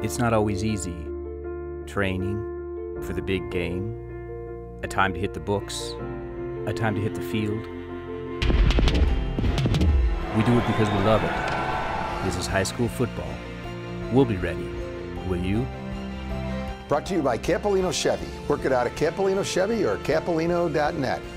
It's not always easy. Training for the big game, a time to hit the books, a time to hit the field. We do it because we love it. This is high school football. We'll be ready. Will you? Brought to you by Campolino Chevy. Work it out at Campolino Chevy or campolino.net.